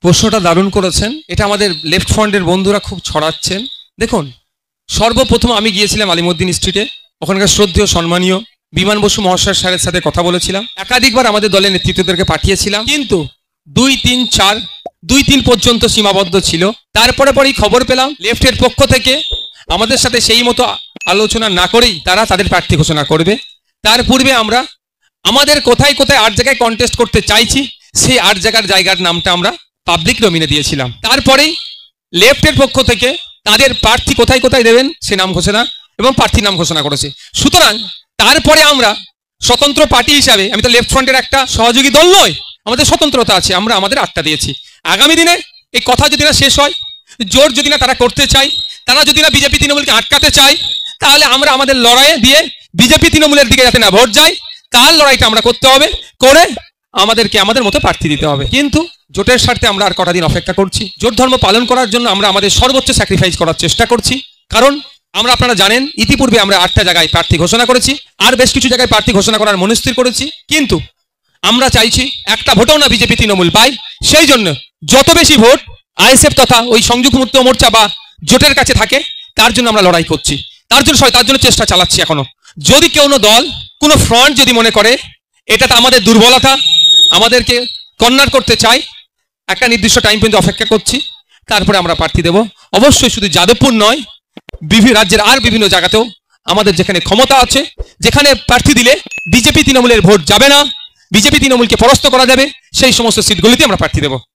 প্রশ্নটা দারুণ করেছেন। এটা আমাদের লেফট ফ্রন্টের বন্ধুরা খুব ছড়াচ্ছেন। দেখুন, সর্বপ্রথম আমি গিয়েছিলাম আলিমুদ্দিন স্ট্রিটে, ওখানকার শ্রদ্ধেয় সম্মানীয় বিমান বসু মহাশয় স্যারের সাথে কথা বলেছিলাম। একাধিকবার আমাদের দলের নেতৃত্বদেরকে পাঠিয়েছিলাম, কিন্তু 2, 3, 4, 2, 3 পর্যন্ত সীমাবদ্ধ ছিল। তারপরে পরেই খবর পেলাম লেফটের পক্ষ থেকে আমাদের সাথে সেই মতো আলোচনা না করেই তারা তাদের প্রার্থী ঘোষণা করবে। তার পূর্বে আমরা আমাদের কোথায় কোথায় 8 জায়গায় কন্টেস্ট করতে চাইছি, সেই 8 জায়গার নামটা আমরা পাবলিক ডোমিনে দিয়েছিলাম। তারপরেই লেফটের পক্ষ থেকে তাদের প্রার্থী কোথায় কোথায় দেবেন সে নাম ঘোষণা এবং প্রার্থীর নাম ঘোষণা করেছে। সুতরাং তারপরে আমরা স্বতন্ত্র পার্টি হিসাবে, আমি তো লেফট ফ্রন্টের একটা সহযোগী দল নয়, আমাদের স্বতন্ত্রতা আছে, আমরা আমাদের 8টা দিয়েছি। আগামী দিনে এই কথা যদি না শেষ হয়, জোর যদি না তারা করতে চায়, তারা যদি না বিজেপি তৃণমূলকে আটকাতে চায়, তাহলে আমরা আমাদের লড়াইয়ে দিয়ে বিজেপি তৃণমূলের দিকে যাতে না ভোট যায় তার লড়াইটা আমরা করতে হবে, করে আমাদেরকে আমাদের মতো প্রার্থী দিতে হবে। কিন্তু জোটের স্বার্থে আমরা আর কটা দিন অপেক্ষা করছি। জোট ধর্ম পালন করার জন্য আমরা আমাদের সর্বোচ্চ স্যাক্রিফাইস করার চেষ্টা করছি। কারণ আপনারা জানেন ইতিপূর্বে আমরা 8টা জায়গায় প্রার্থী ঘোষণা করেছি, আর বেশ কিছু জায়গায় প্রার্থী ঘোষণা করার মনস্থির করেছি। কিন্তু আমরা চাইছি একটা ভোটও না বিজেপি তৃণমূল পাই। সেই জন্য যত বেশি ভোট আইএসএফ তথা ওই সংযুক্ত মুক্ত মোর্চা বা জোটের কাছে থাকে, তার জন্য আমরা লড়াই করছি, তার জন্য চেষ্টা চালাচ্ছি এখনো। যদি কোনো দল, কোনো ফ্রন্ট যদি মনে করে এটা তো আমাদের দুর্বলতা, আমাদেরকে কর্নার করতে চাই, একটা নির্দিষ্ট টাইম পর্যন্ত অপেক্ষা করছি, তারপরে আমরা প্রার্থী দেব। অবশ্যই শুধু যাদবপুর নয়, বিভিন্ন রাজ্যের আর বিভিন্ন জায়গাতেও আমাদের যেখানে ক্ষমতা আছে, যেখানে প্রার্থী দিলে বিজেপি তৃণমূলের ভোট যাবে না, বিজেপি তৃণমূলকে পরাস্ত করা যাবে, সেই সমস্ত সিটগুলিতে আমরা প্রার্থী দেব।